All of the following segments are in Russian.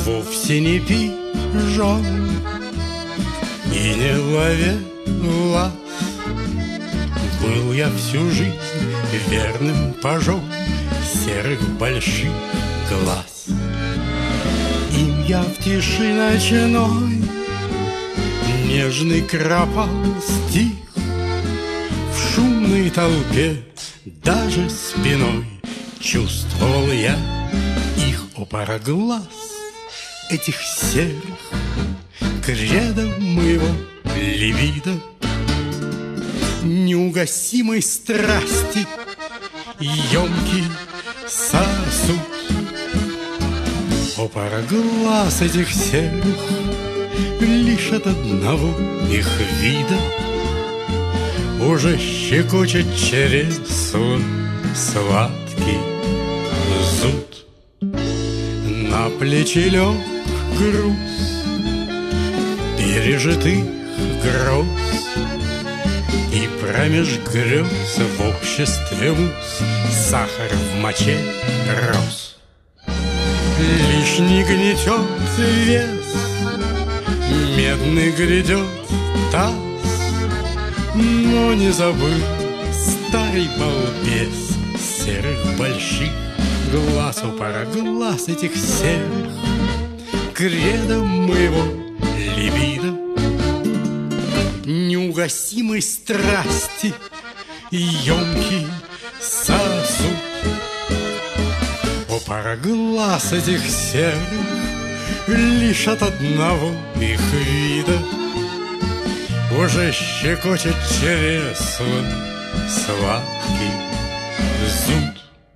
вовсе не пижон и не ловелас. Был я всю жизнь верным пажом серых больших глаз. Им я в тиши ночной нежный кропал стих. В шумной толпе даже спиной чувствовал я их. О, пара глаз этих серых, кредо моего либидо, неугасимой страсти емкий сосуд. О, пара глаз этих серых, лишь от одного их вида уже щекочет чресло сладкий зуд. На плечи лег груз пережитых гроз, и промеж грез в обществе муз сахар в моче рос. Лишь не гнетет вес, медный грядет таз, но не забыл старый балбес серых больших глаз. О, пара глаз этих серых, кредо моего либидо, неугасимой страсти емкий сосуд. О, пара глаз этих серых, лишь от одного их вида уже щекочет чресло сладкий зуд.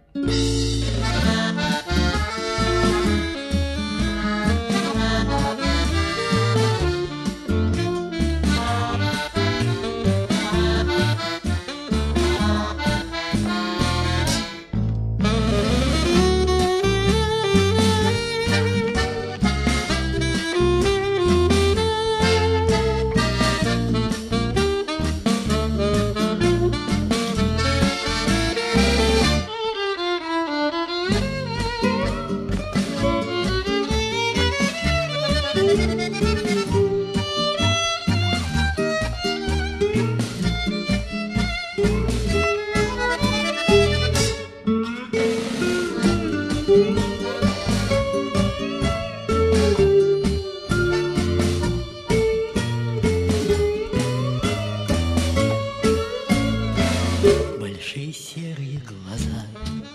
Большие серые глаза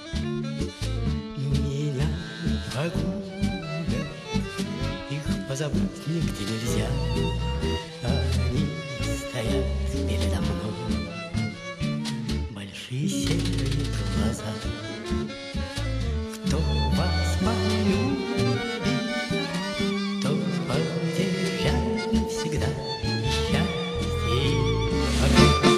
меня погубят, их позабыть нигде нельзя. Они стоят передо мной, большие серые глаза. Кто вас полюбит, тот потеряет навсегда счастье и покой.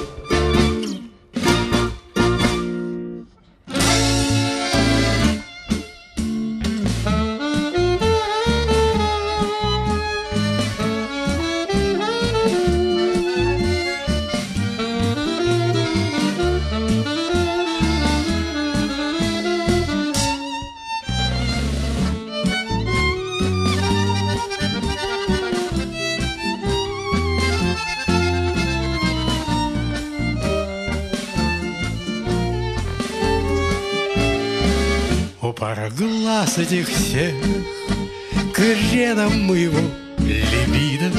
О, пара глаз этих серых, кредо моего либидо,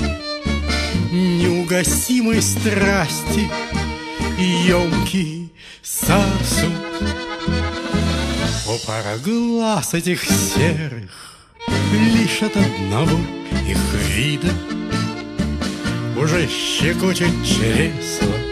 неугасимой страсти емкий сосуд. О, пара глаз этих серых, лишь от одного их вида уже щекочет чресло